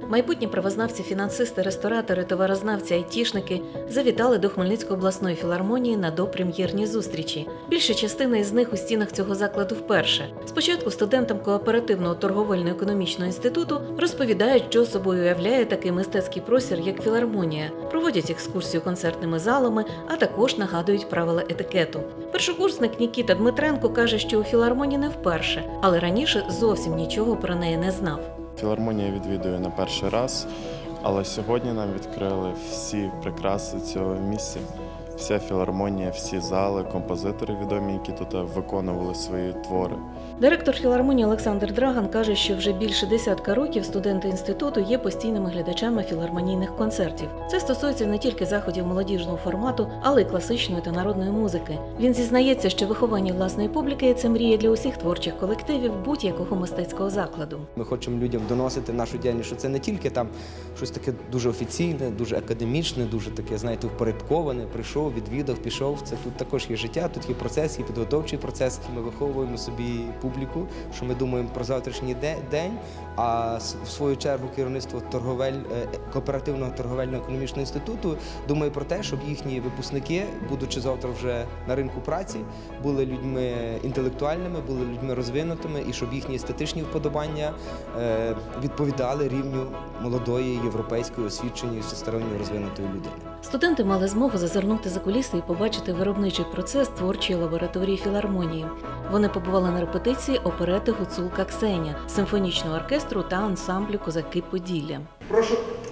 Майбутні правознавці, фінансисти, ресторатори, товарознавці, айтішники завітали до Хмельницької обласної філармонії на допрем'єрні зустрічі. Більша частина із них у стінах цього закладу вперше. Спочатку студентам кооперативного торговельно-економічного інституту розповідають, що собою уявляє такий мистецький простір, як філармонія. Проводять екскурсію концертними залами, а також нагадують правила етикету. Першокурсник Нікіта Дмитренко каже, що у філармонії не вперше, але раніше зовсім нічого про неї не знав. Філармонія відвідую не перший раз, але сьогодні нам відкрили всі прикраси цього місця. Вся філармонія, всі зали, композитори відомі, які тут виконували свої твори. Директор філармонії Олександр Драган каже, що вже більше десятка років студенти інституту є постійними глядачами філармонійних концертів. Це стосується не тільки заходів молодіжного формату, але й класичної та народної музики. Він зізнається, що виховання власної публіки – це мрія для усіх творчих колективів будь-якого мистецького закладу. Ми хочемо людям доносити нашу діяльність, що це не тільки там щось таке дуже офіційне, дуже академічне, дуже таке, знаєте, впорядковане, прийшов, відвідав, пішов. Це тут також є життя, тут є процес, є підготовчий процес. Ми виховуємо собі публіку, що ми думаємо про завтрашній день, а в свою чергу керівництво кооперативного торговельно-економічного інституту думає про те, щоб їхні випускники, будучи завтра вже на ринку праці, були людьми інтелектуальними, були людьми розвинутими і щоб їхні естетичні вподобання відповідали рівню молодої, європейської, освіченої, всесторонньо розвинутої людини. Студенти мали змогу зазирнути за куліси і побачити виробничий процес творчої лабораторії філармонії. Вони побували на репетиції оперети «Гуцулка Ксеня», симфонічного оркестру та ансамблю «Козаки Поділля». Прошу.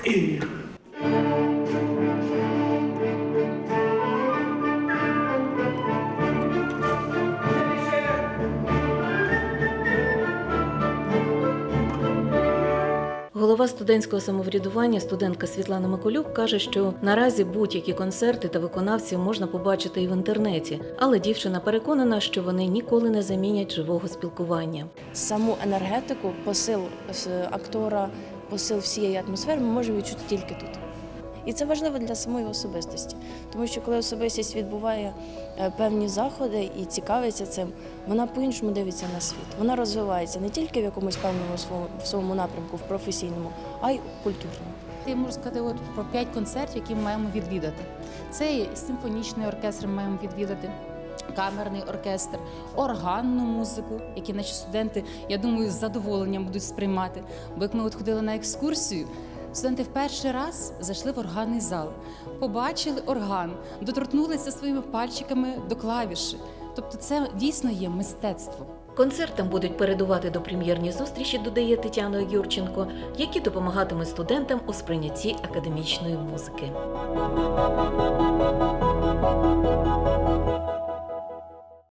Голова студентського самоврядування, студентка Світлана Миколюк, каже, що наразі будь-які концерти та виконавців можна побачити і в інтернеті, але дівчина переконана, що вони ніколи не замінять живого спілкування. Саму енергетику, посил актора, посил всієї атмосфери ми можемо відчути тільки тут. І це важливо для самої особистості, тому що коли особистість відбуває певні заходи і цікавиться цим, вона по-іншому дивиться на світ. Вона розвивається не тільки в якомусь певному своєму напрямку, в професійному, а й в культурному. Я можу сказати про 5 концертів, які ми маємо відвідати. Це і симфонічний оркестр ми маємо відвідати, камерний оркестр, органну музику, які наші студенти, я думаю, з задоволенням будуть сприймати. Бо як ми от ходили на екскурсію, студенти в перший раз зайшли в органний зал, побачили орган, доторкнулися своїми пальчиками до клавіші. Тобто це дійсно є мистецтво. Концертам будуть передувати допрем'єрні зустрічі, додає Тетяна Юрченко, які допомагатимуть студентам у сприйнятті академічної музики.